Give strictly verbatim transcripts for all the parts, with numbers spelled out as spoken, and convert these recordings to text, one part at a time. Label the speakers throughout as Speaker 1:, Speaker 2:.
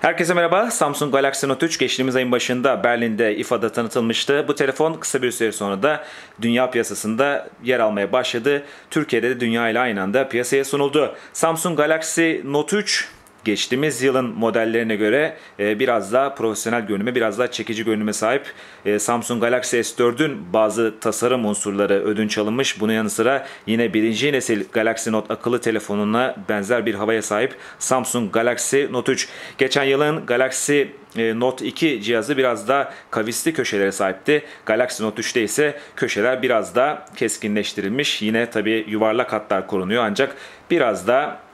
Speaker 1: Herkese merhaba. Samsung Galaxy Note üç geçtiğimiz ayın başında Berlin'de I F A'da tanıtılmıştı. Bu telefon kısa bir süre sonra da dünya piyasasında yer almaya başladı. Türkiye'de de dünya ile aynı anda piyasaya sunuldu. Samsung Galaxy Note üç geçtiğimiz yılın modellerine göre biraz daha profesyonel görünüme, biraz daha çekici görünüme sahip. Samsung Galaxy S dört'ün bazı tasarım unsurları ödünç alınmış. Bunun yanı sıra yine birinci nesil Galaxy Note akıllı telefonuna benzer bir havaya sahip Samsung Galaxy Note üç. Geçen yılın Galaxy Note iki cihazı biraz daha kavisli köşelere sahipti. Galaxy Note üç'te ise köşeler biraz daha keskinleştirilmiş. Yine tabii yuvarlak hatlar korunuyor ancak biraz daha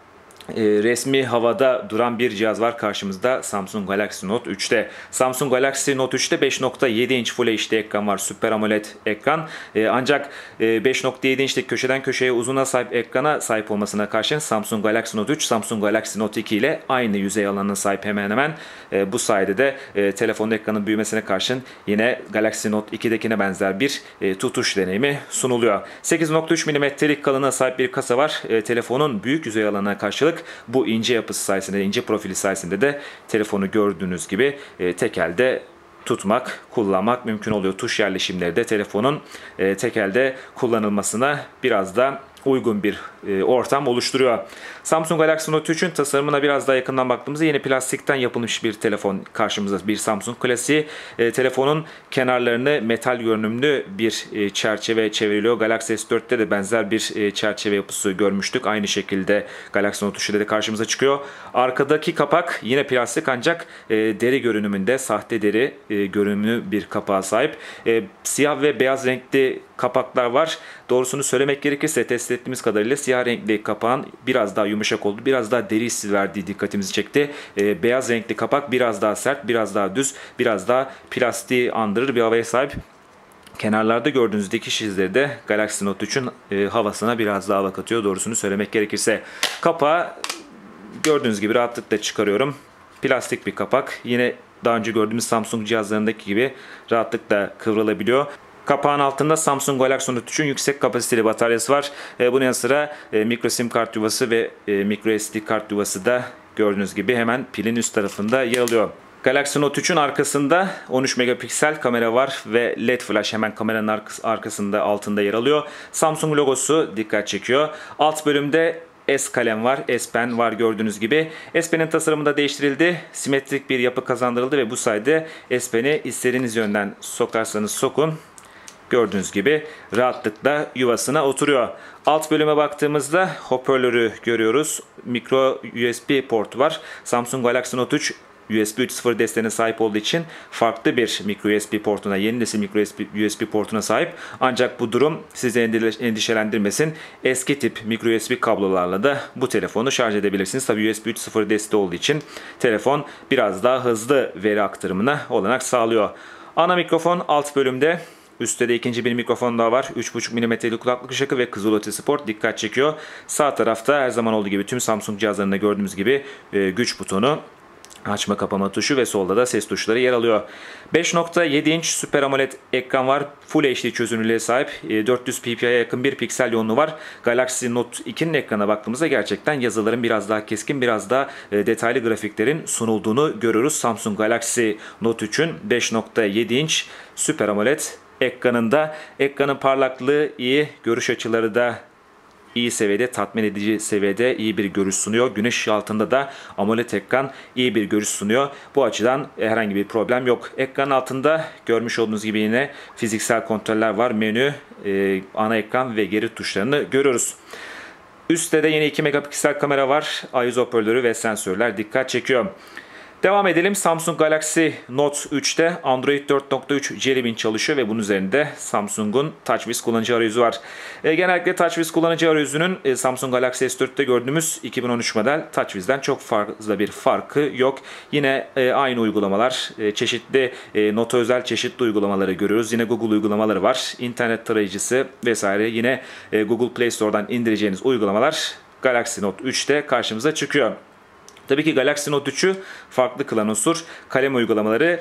Speaker 1: resmi havada duran bir cihaz var karşımızda Samsung Galaxy Note üç'te. Samsung Galaxy Note üç'te beş nokta yedi inç Full H D ekran var. Super AMOLED ekran. Ancak beş nokta yedi inçlik köşeden köşeye uzuna sahip ekrana sahip olmasına karşın Samsung Galaxy Note üç, Samsung Galaxy Note iki ile aynı yüzey alanına sahip hemen hemen. Bu sayede de telefonun ekranın büyümesine karşın yine Galaxy Note iki'dekine benzer bir tutuş deneyimi sunuluyor. sekiz nokta üç milimetrelik kalınlığa sahip bir kasa var. Telefonun büyük yüzey alanına karşılık bu ince yapısı sayesinde, ince profili sayesinde de telefonu gördüğünüz gibi e, tek elde tutmak, kullanmak mümkün oluyor. Tuş yerleşimleri de telefonun e, tek elde kullanılmasına biraz da uygun bir e, ortam oluşturuyor. Samsung Galaxy Note üç'ün tasarımına biraz daha yakından baktığımızda yine plastikten yapılmış bir telefon karşımıza, bir Samsung klasiği. E, telefonun kenarlarını metal görünümlü bir e, çerçeve çevriliyor. Galaxy S dört'te de benzer bir e, çerçeve yapısı görmüştük. Aynı şekilde Galaxy Note üç'te de karşımıza çıkıyor. Arkadaki kapak yine plastik ancak e, deri görünümünde, sahte deri e, görünümlü bir kapağa sahip. E, siyah ve beyaz renkli kapaklar var. Doğrusunu söylemek gerekirse test ettiğimiz kadarıyla siyah renkli kapağın biraz daha yumuşak oldu, biraz daha deri hissi verdiği dikkatimizi çekti. E, beyaz renkli kapak biraz daha sert, biraz daha düz, biraz daha plastiği andırır bir havaya sahip. Kenarlarda gördüğünüz dikiş izleri de Galaxy Note üç'ün e, havasına biraz daha hava katıyor doğrusunu söylemek gerekirse. Kapağı gördüğünüz gibi rahatlıkla çıkarıyorum. Plastik bir kapak. Yine daha önce gördüğümüz Samsung cihazlarındaki gibi rahatlıkla kıvrılabiliyor. Kapağın altında Samsung Galaxy Note üç'ün yüksek kapasiteli bataryası var. E, bunun yanı sıra e, micro sim kart yuvası ve e, micro S D kart yuvası da gördüğünüz gibi hemen pilin üst tarafında yer alıyor. Galaxy Note üç'ün arkasında on üç megapiksel kamera var ve L E D flash hemen kameranın arkasında altında yer alıyor. Samsung logosu dikkat çekiyor. Alt bölümde S kalem var, S Pen var gördüğünüz gibi. S Pen'in tasarımı da değiştirildi. Simetrik bir yapı kazandırıldı ve bu sayede S Pen'i istediğiniz yönden sokarsanız sokun. Gördüğünüz gibi rahatlıkla yuvasına oturuyor. Alt bölüme baktığımızda hoparlörü görüyoruz. Micro U S B portu var. Samsung Galaxy Note üç U S B üç nokta sıfır desteğine sahip olduğu için farklı bir micro U S B portuna, yeni nesil micro U S B portuna sahip. Ancak bu durum sizi endişelendirmesin. Eski tip micro U S B kablolarla da bu telefonu şarj edebilirsiniz. Tabii U S B üç nokta sıfır desteği olduğu için telefon biraz daha hızlı veri aktarımına olanak sağlıyor. Ana mikrofon alt bölümde. Üstte de ikinci bir mikrofon daha var. üç buçuk milimetrelik kulaklık ışığı ve kızılötesi port dikkat çekiyor. Sağ tarafta her zaman olduğu gibi tüm Samsung cihazlarında gördüğümüz gibi e, güç butonu, açma kapama tuşu ve solda da ses tuşları yer alıyor. beş nokta yedi inç Super AMOLED ekran var. Full H D çözünürlüğe sahip. dört yüz P P I'ye yakın bir piksel yoğunluğu var. Galaxy Note iki'nin ekrana baktığımızda gerçekten yazıların biraz daha keskin, biraz daha detaylı grafiklerin sunulduğunu görüyoruz. Samsung Galaxy Note üç'ün beş nokta yedi inç Super AMOLED ekranında. Ekranın parlaklığı iyi, görüş açıları da iyi seviyede, tatmin edici seviyede iyi bir görüş sunuyor. Güneş ışığı altında da AMOLED ekran iyi bir görüş sunuyor. Bu açıdan herhangi bir problem yok. Ekran altında görmüş olduğunuz gibi yine fiziksel kontroller var. Menü, e, ana ekran ve geri tuşlarını görüyoruz. Üstte de yine iki megapiksel kamera var. I yüz hoparlörü ve sensörler dikkat çekiyor. Devam edelim. Samsung Galaxy Note üç'te Android dört nokta üç Jelly Bean çalışıyor ve bunun üzerinde Samsung'un TouchWiz kullanıcı arayüzü var. E, genellikle TouchWiz kullanıcı arayüzünün e, Samsung Galaxy S dört'te gördüğümüz iki bin on üç model TouchWiz'den çok fazla bir farkı yok. Yine e, aynı uygulamalar, e, çeşitli e, Note'a özel çeşitli uygulamaları görüyoruz. Yine Google uygulamaları var. İnternet tarayıcısı vesaire, yine e, Google Play Store'dan indireceğiniz uygulamalar Galaxy Note üç'te karşımıza çıkıyor. Tabii ki Galaxy Note üç'ü farklı kılan unsur kalem uygulamaları.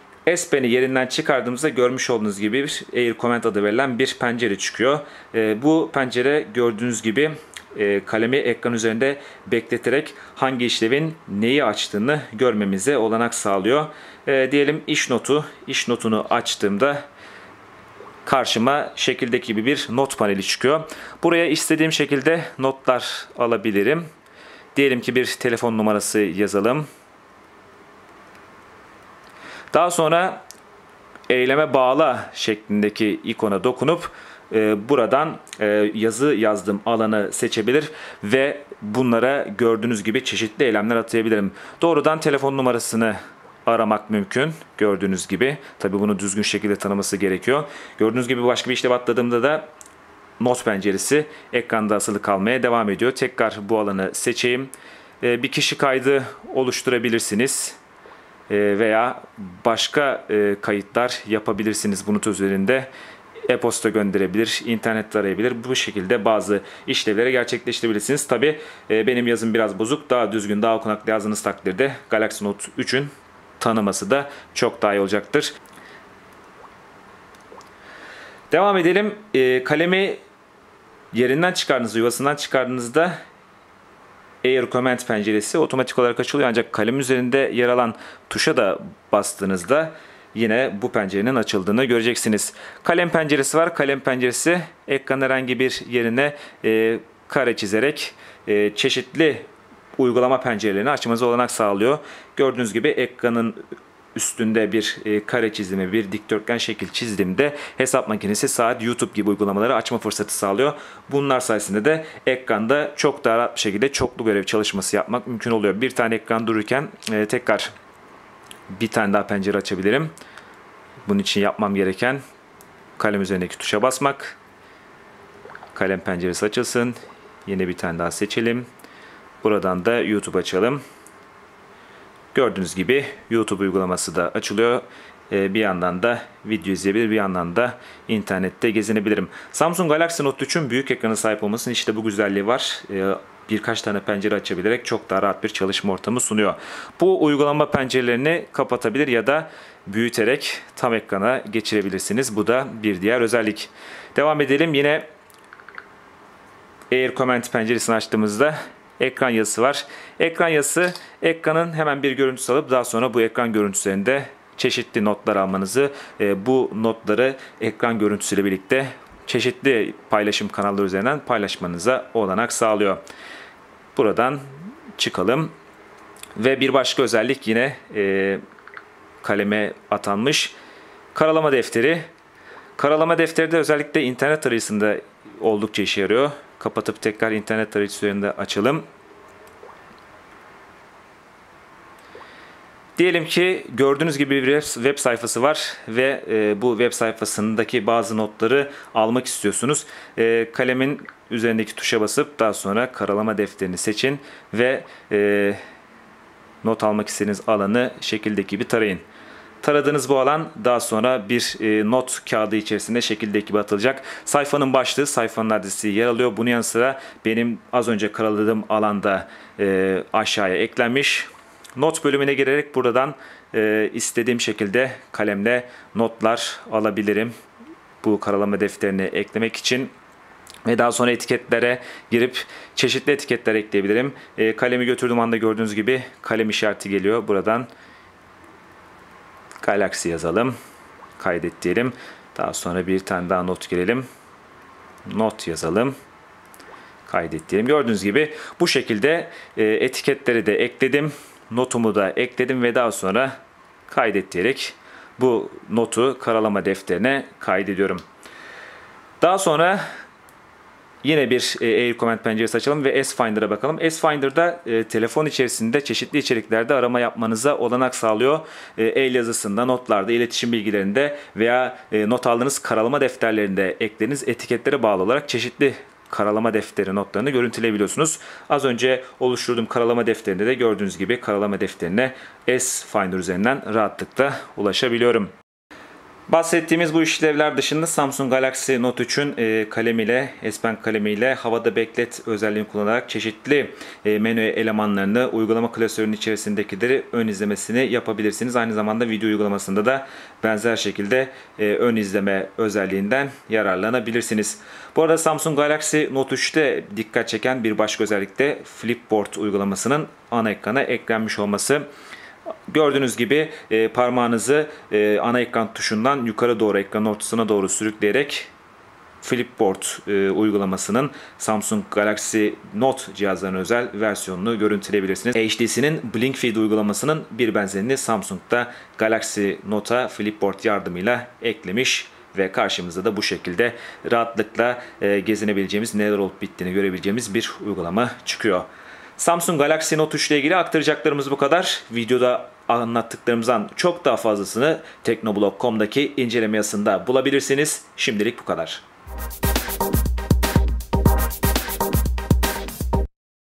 Speaker 1: S Pen'i yerinden çıkardığımızda görmüş olduğunuz gibi bir Air Comment adı verilen bir pencere çıkıyor. E, bu pencere gördüğünüz gibi e, kalemi ekran üzerinde bekleterek hangi işlevin neyi açtığını görmemize olanak sağlıyor. E, diyelim iş notu. İş notunu açtığımda karşıma şekildeki gibi bir not paneli çıkıyor. Buraya istediğim şekilde notlar alabilirim. Diyelim ki bir telefon numarası yazalım. Daha sonra eyleme bağla şeklindeki ikona dokunup e, buradan e, yazı yazdığım alanı seçebilir ve bunlara gördüğünüz gibi çeşitli eylemler atayabilirim. Doğrudan telefon numarasını aramak mümkün. Gördüğünüz gibi. Tabii bunu düzgün şekilde tanıması gerekiyor. Gördüğünüz gibi başka bir işlem atladığımda da not penceresi ekranda asılı kalmaya devam ediyor. Tekrar bu alanı seçeyim. E, bir kişi kaydı oluşturabilirsiniz. Veya başka kayıtlar yapabilirsiniz bulut üzerinde. E-posta gönderebilir, internet arayabilir. Bu şekilde bazı işlevleri gerçekleştirebilirsiniz. Tabi benim yazım biraz bozuk. Daha düzgün, daha okunaklı yazdığınız takdirde Galaxy Note üçün tanıması da çok daha iyi olacaktır. Devam edelim. Kalemi yerinden çıkardığınızda, yuvasından çıkardığınızda Air Command penceresi otomatik olarak açılıyor, ancak kalem üzerinde yer alan tuşa da bastığınızda yine bu pencerenin açıldığını göreceksiniz. Kalem penceresi var. Kalem penceresi ekranın herhangi bir yerine e, kare çizerek e, çeşitli uygulama pencerelerini açmanıza olanak sağlıyor. Gördüğünüz gibi ekranın üstünde bir e, kare çizimi, bir dikdörtgen şekil çizdiğimde hesap makinesi, saat, YouTube gibi uygulamaları açma fırsatı sağlıyor. Bunlar sayesinde de ekranda çok daha rahat bir şekilde çoklu görev çalışması yapmak mümkün oluyor. Bir tane ekran dururken e, tekrar bir tane daha pencere açabilirim. Bunun için yapmam gereken kalem üzerindeki tuşa basmak. Kalem penceresi açılsın. Yine bir tane daha seçelim. Buradan da YouTube açalım. Gördüğünüz gibi YouTube uygulaması da açılıyor. Ee, bir yandan da video izleyebilir, bir yandan da internette gezinebilirim. Samsung Galaxy Note üçün büyük ekrana sahip olmasının işte bu güzelliği var. Ee, birkaç tane pencere açabilerek çok daha rahat bir çalışma ortamı sunuyor. Bu uygulama pencerelerini kapatabilir ya da büyüterek tam ekrana geçirebilirsiniz. Bu da bir diğer özellik. Devam edelim. Yine Air Command penceresini açtığımızda ekran yazısı var. Ekran yazısı ekranın hemen bir görüntüsü alıp daha sonra bu ekran görüntülerinde çeşitli notlar almanızı, e, bu notları ekran görüntüsüyle birlikte çeşitli paylaşım kanalları üzerinden paylaşmanıza olanak sağlıyor. Buradan çıkalım ve bir başka özellik yine e, kaleme atanmış karalama defteri. Karalama defteri de özellikle internet tarayıcısında oldukça işe yarıyor. Kapatıp tekrar internet tarayıcısı üzerinde açalım. Diyelim ki gördüğünüz gibi bir web sayfası var ve e, bu web sayfasındaki bazı notları almak istiyorsunuz. E, kalemin üzerindeki tuşa basıp daha sonra karalama defterini seçin ve e, not almak istediğiniz alanı şekildeki gibi tarayın. Taradığınız bu alan daha sonra bir e, not kağıdı içerisinde şekildeki gibi atılacak. Sayfanın başlığı, sayfanın adresi yer alıyor. Bunun yanı sıra benim az önce karaladığım alanda e, aşağıya eklenmiş. Not bölümüne girerek buradan e, istediğim şekilde kalemle notlar alabilirim. Bu karalama defterini eklemek için. Ve daha sonra etiketlere girip çeşitli etiketler ekleyebilirim. E, kalemi götürdüğüm anda gördüğünüz gibi kalem işareti geliyor. Buradan Galaxy yazalım. Kaydet diyelim. Daha sonra bir tane daha not girelim. Not yazalım. Kaydet diyelim. Gördüğünüz gibi bu şekilde e, etiketleri de ekledim. Notumu da ekledim ve daha sonra kaydet diyerek bu notu karalama defterine kaydediyorum. Daha sonra yine bir e, Air Command penceresi açalım ve S-Finder'a bakalım. S-Finder'da e, telefon içerisinde çeşitli içeriklerde arama yapmanıza olanak sağlıyor. E, el yazısında, notlarda, iletişim bilgilerinde veya e, not aldığınız karalama defterlerinde eklediğiniz etiketlere bağlı olarak çeşitli karalama defteri notlarını görüntüleyebiliyorsunuz. Az önce oluşturduğum karalama defterinde de gördüğünüz gibi karalama defterine S-Finder üzerinden rahatlıkla ulaşabiliyorum. Bahsettiğimiz bu işlevler dışında Samsung Galaxy Note üçün e, kalemiyle, S Pen kalemiyle havada beklet özelliğini kullanarak çeşitli e, menü elemanlarını uygulama klasörünün içerisindekileri ön izlemesini yapabilirsiniz. Aynı zamanda video uygulamasında da benzer şekilde e, ön izleme özelliğinden yararlanabilirsiniz. Bu arada Samsung Galaxy Note üçte dikkat çeken bir başka özellik de Flipboard uygulamasının ana ekrana eklenmiş olması. Gördüğünüz gibi e, parmağınızı e, ana ekran tuşundan yukarı doğru, ekranın ortasına doğru sürükleyerek Flipboard e, uygulamasının Samsung Galaxy Note cihazlarına özel versiyonunu görüntüleyebilirsiniz. H T C'nin Blink Feed uygulamasının bir benzerini Samsung'da Galaxy Note'a Flipboard yardımıyla eklemiş ve karşımızda da bu şekilde rahatlıkla e, gezinebileceğimiz, neler olup bittiğini görebileceğimiz bir uygulama çıkıyor. Samsung Galaxy Note üç ile ilgili aktaracaklarımız bu kadar. Videoda anlattıklarımızdan çok daha fazlasını teknoblog nokta com'daki inceleme yazısında bulabilirsiniz. Şimdilik bu kadar.